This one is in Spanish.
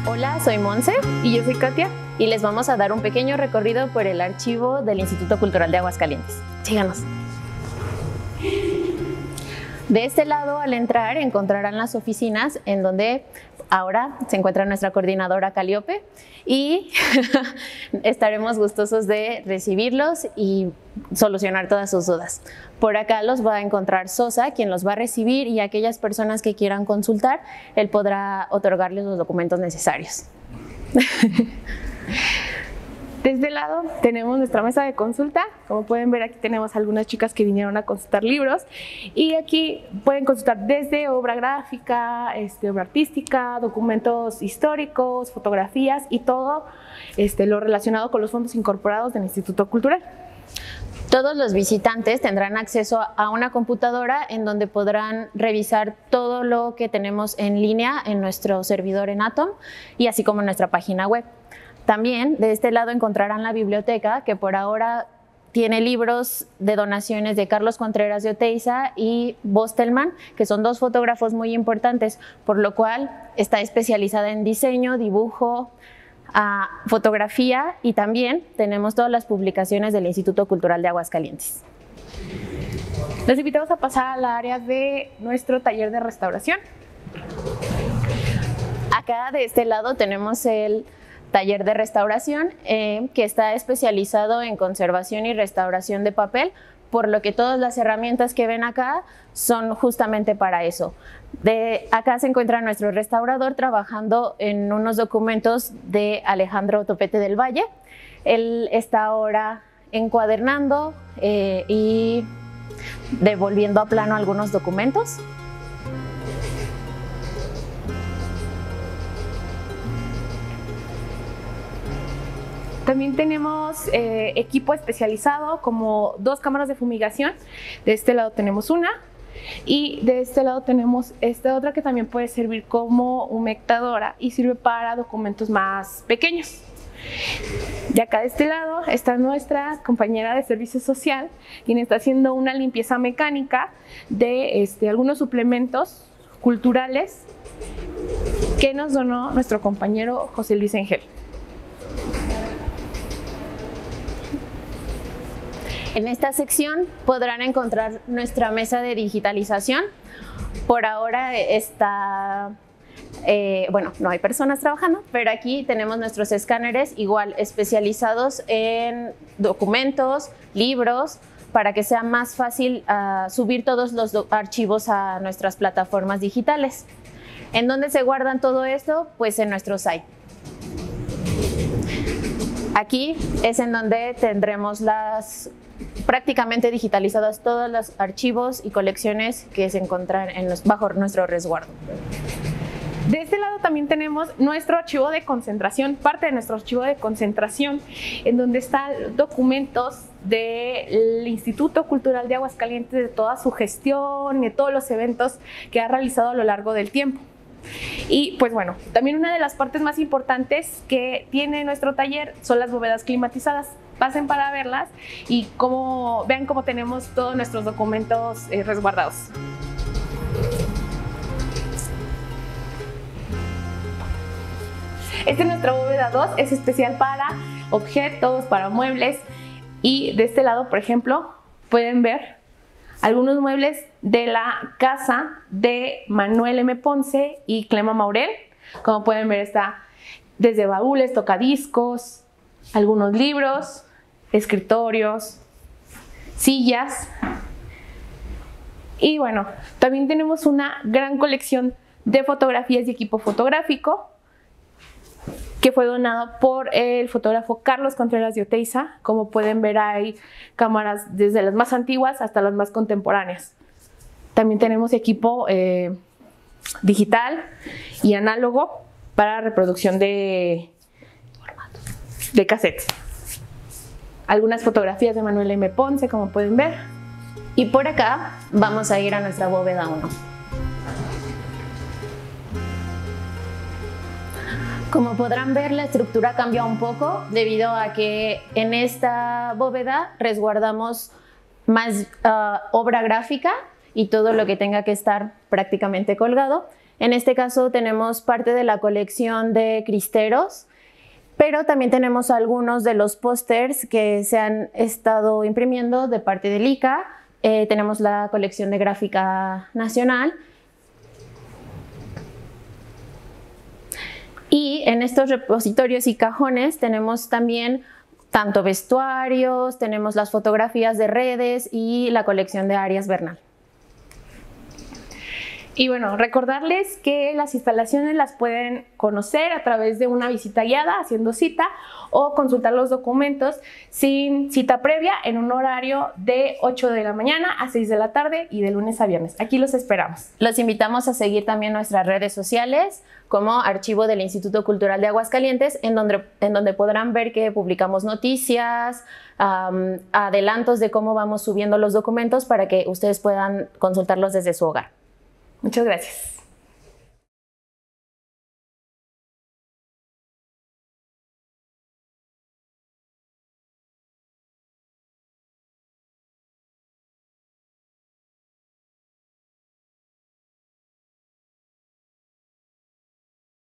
Hola, soy Monse y yo soy Katia y les vamos a dar un pequeño recorrido por el archivo del Instituto Cultural de Aguascalientes. Síganos. De este lado, al entrar, encontrarán las oficinas en donde ahora se encuentra nuestra coordinadora Calíope y estaremos gustosos de recibirlos y solucionar todas sus dudas. Por acá los va a encontrar Sosa, quien los va a recibir, y aquellas personas que quieran consultar, él podrá otorgarles los documentos necesarios. De este lado tenemos nuestra mesa de consulta. Como pueden ver, aquí tenemos algunas chicas que vinieron a consultar libros y aquí pueden consultar desde obra gráfica, obra artística, documentos históricos, fotografías y todo lo relacionado con los fondos incorporados del Instituto Cultural. Todos los visitantes tendrán acceso a una computadora en donde podrán revisar todo lo que tenemos en línea en nuestro servidor en Atom y así como en nuestra página web. También de este lado encontrarán la biblioteca, que por ahora tiene libros de donaciones de Carlos Contreras de Oteiza y Bostelman, que son dos fotógrafos muy importantes, por lo cual está especializada en diseño, dibujo, fotografía, y también tenemos todas las publicaciones del Instituto Cultural de Aguascalientes. Los invitamos a pasar al área de nuestro taller de restauración. Acá de este lado tenemos el taller de restauración que está especializado en conservación y restauración de papel, por lo que todas las herramientas que ven acá son justamente para eso. Acá se encuentra nuestro restaurador trabajando en unos documentos de Alejandro Topete del Valle. Él está ahora encuadernando y devolviendo a plano algunos documentos. También tenemos equipo especializado como 2 cámaras de fumigación. De este lado tenemos una y de este lado tenemos esta otra que también puede servir como humectadora y sirve para documentos más pequeños. Y acá de este lado está nuestra compañera de servicio social, quien está haciendo una limpieza mecánica de algunos suplementos culturales que nos donó nuestro compañero José Luis Engel. En esta sección podrán encontrar nuestra mesa de digitalización. Por ahora está, bueno, no hay personas trabajando, pero aquí tenemos nuestros escáneres igual especializados en documentos, libros, para que sea más fácil subir todos los archivos a nuestras plataformas digitales. ¿En dónde se guardan todo esto? Pues en nuestro site. Aquí es en donde tendremos prácticamente digitalizadas todos los archivos y colecciones que se encuentran bajo nuestro resguardo. De este lado también tenemos nuestro archivo de concentración, parte de nuestro archivo de concentración, en donde están documentos del Instituto Cultural de Aguascalientes, de toda su gestión, de todos los eventos que ha realizado a lo largo del tiempo. Y pues bueno, también una de las partes más importantes que tiene nuestro taller son las bóvedas climatizadas. Pasen para verlas y vean cómo tenemos todos nuestros documentos resguardados. Esta es nuestra bóveda 2, es especial para objetos, para muebles, y de este lado, por ejemplo, pueden ver algunos muebles de la casa de Manuel M. Ponce y Clema Maurel. Como pueden ver, está desde baúles, tocadiscos, algunos libros, escritorios, sillas. Y bueno, también tenemos una gran colección de fotografías y equipo fotográfico que fue donado por el fotógrafo Carlos Contreras de Oteiza. Como pueden ver, hay cámaras desde las más antiguas hasta las más contemporáneas. También tenemos equipo digital y análogo para reproducción de cassettes. Algunas fotografías de Manuel M. Ponce, como pueden ver. Y por acá vamos a ir a nuestra bóveda 1. Como podrán ver, la estructura cambia un poco debido a que en esta bóveda resguardamos más obra gráfica y todo lo que tenga que estar prácticamente colgado. En este caso tenemos parte de la colección de cristeros, pero también tenemos algunos de los pósters que se han estado imprimiendo de parte del ICA. Tenemos la colección de Gráfica Nacional. Y en estos repositorios y cajones tenemos también tanto vestuarios, tenemos las fotografías de redes y la colección de Arias Bernal. Y bueno, recordarles que las instalaciones las pueden conocer a través de una visita guiada, haciendo cita, o consultar los documentos sin cita previa en un horario de 8 de la mañana a 6 de la tarde y de lunes a viernes. Aquí los esperamos. Los invitamos a seguir también nuestras redes sociales como Archivo del Instituto Cultural de Aguascalientes, en donde podrán ver que publicamos noticias, adelantos de cómo vamos subiendo los documentos para que ustedes puedan consultarlos desde su hogar. Muchas gracias.